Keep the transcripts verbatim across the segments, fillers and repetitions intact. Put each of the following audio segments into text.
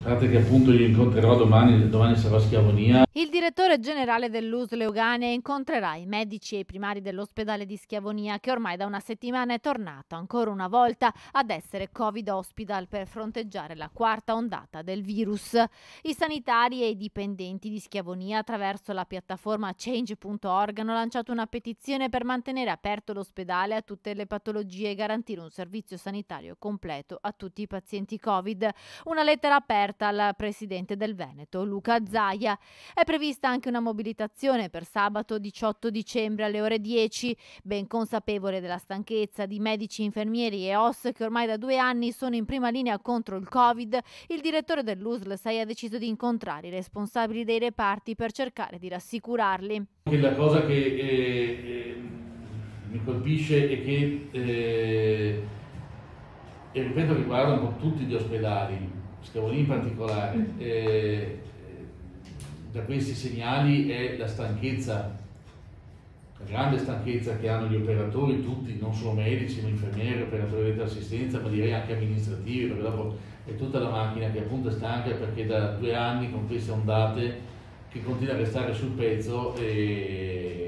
Guardate che appunto io incontrerò domani, domani sarò a Schiavonia. Il direttore generale dell'U S L Euganea incontrerà i medici e i primari dell'ospedale di Schiavonia, che ormai da una settimana è tornato ancora una volta ad essere Covid Hospital per fronteggiare la quarta ondata del virus. I sanitari e i dipendenti di Schiavonia, attraverso la piattaforma change punto org, hanno lanciato una petizione per mantenere aperto l'ospedale a tutte le patologie e garantire un servizio sanitario completo a tutti i pazienti Covid. Una lettera aperta al presidente del Veneto, Luca Zaia. È prevista anche una mobilitazione per sabato diciotto dicembre alle ore dieci. Ben consapevole della stanchezza di medici, infermieri e O S che ormai da due anni sono in prima linea contro il Covid, il direttore dell'U S L S A I ha deciso di incontrare i responsabili dei reparti per cercare di rassicurarli. La cosa che eh, eh, mi colpisce è che, eh, e ripeto, riguarda un po' tutti gli ospedali, Schiavonia in particolare, eh, da questi segnali è la stanchezza, la grande stanchezza che hanno gli operatori, tutti, non solo medici, ma infermieri, operatori di assistenza, ma direi anche amministrativi, perché dopo è tutta la macchina che appunto è stanca, perché da due anni con queste ondate che continua a restare sul pezzo e,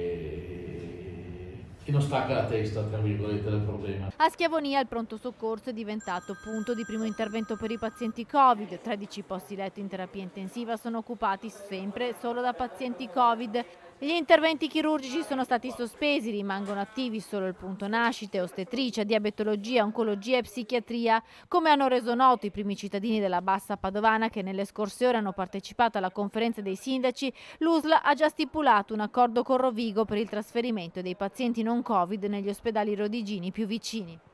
e non stacca la testa, tra virgolette, del problema. A Schiavonia il pronto soccorso è diventato punto di primo intervento per i pazienti Covid. tredici posti letto in terapia intensiva sono occupati sempre solo da pazienti Covid. Gli interventi chirurgici sono stati sospesi, rimangono attivi solo il punto nascite, ostetricia, diabetologia, oncologia e psichiatria, come hanno reso noto i primi cittadini della Bassa Padovana che nelle scorse ore hanno partecipato alla conferenza dei sindaci. L'U S L ha già stipulato un accordo con Rovigo per il trasferimento dei pazienti non Covid negli ospedali rodigini più vicini.